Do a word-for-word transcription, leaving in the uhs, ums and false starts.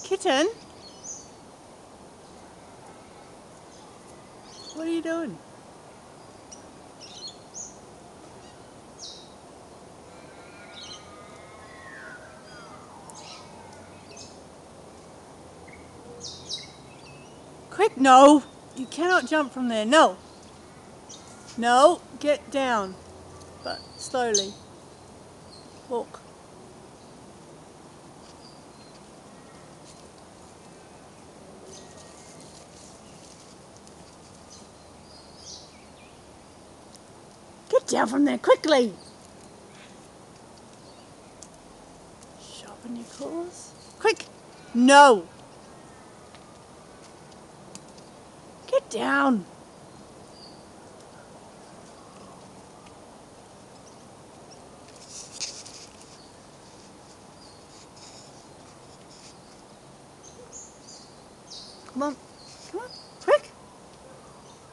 Kitten? What are you doing? Quick, no! You cannot jump from there, no! No, get down, but slowly. Walk. Get down from there, quickly! Sharpen your claws. Quick! No! Get down! Come on, come on.